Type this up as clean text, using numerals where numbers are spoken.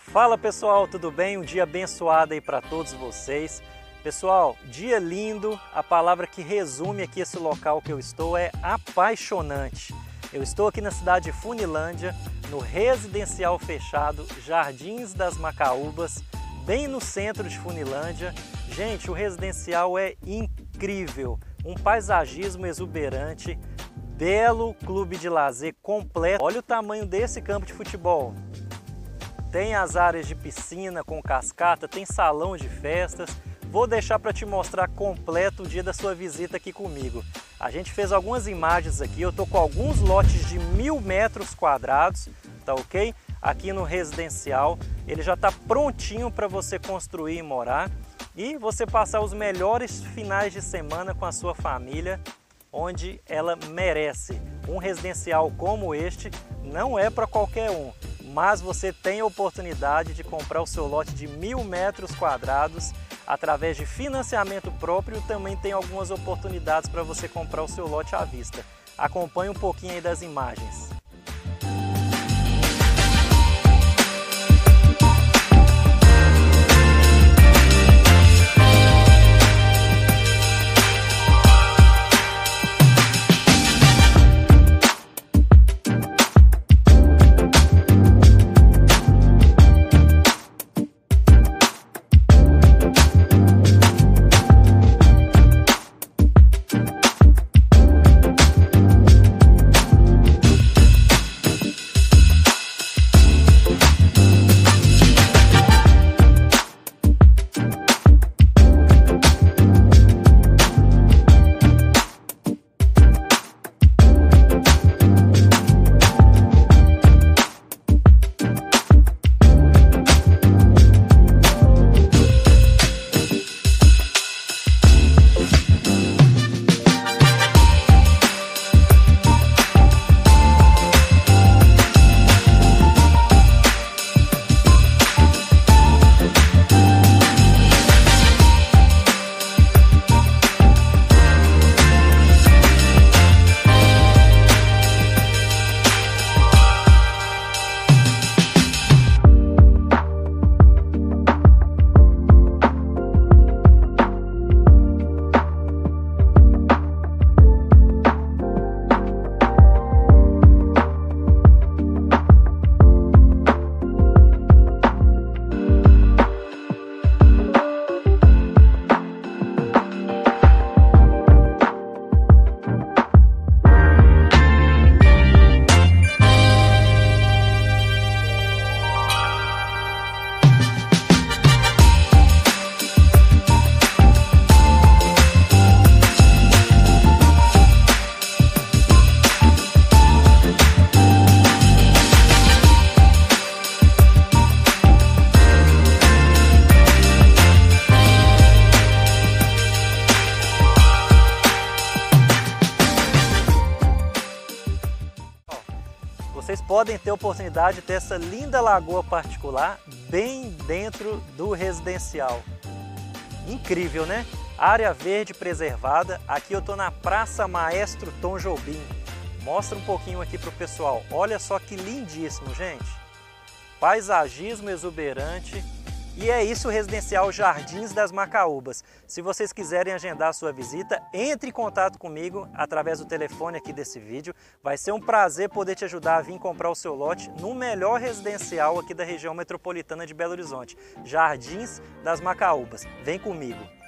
Fala pessoal, tudo bem? Um dia abençoado aí para todos vocês. Pessoal, dia lindo, a palavra que resume aqui esse local que eu estou é apaixonante. Eu estou aqui na cidade de Funilândia, no residencial fechado Jardins das Macaúbas, bem no centro de Funilândia. Gente, o residencial é incrível, um paisagismo exuberante, belo clube de lazer completo. Olha o tamanho desse campo de futebol. Tem as áreas de piscina com cascata, tem salão de festas. Vou deixar para te mostrar completo o dia da sua visita aqui comigo. A gente fez algumas imagens aqui, eu tô com alguns lotes de 1000 metros quadrados, tá ok? Aqui no residencial, ele já está prontinho para você construir e morar e você passar os melhores finais de semana com a sua família, onde ela merece. Um residencial como este não é para qualquer um, mas você tem a oportunidade de comprar o seu lote de 1000 metros quadrados através de financiamento próprio. Também tem algumas oportunidades para você comprar o seu lote à vista. Acompanhe um pouquinho aí das imagens. Vocês podem ter a oportunidade de ter essa linda lagoa particular bem dentro do residencial. Incrível, né? Área verde preservada. Aqui eu estou na Praça Maestro Tom Jobim. Mostra um pouquinho aqui para o pessoal. Olha só que lindíssimo, gente. Paisagismo exuberante. E é isso o residencial Jardins das Macaúbas. Se vocês quiserem agendar a sua visita, entre em contato comigo através do telefone aqui desse vídeo. Vai ser um prazer poder te ajudar a vir comprar o seu lote no melhor residencial aqui da região metropolitana de Belo Horizonte, Jardins das Macaúbas. Vem comigo!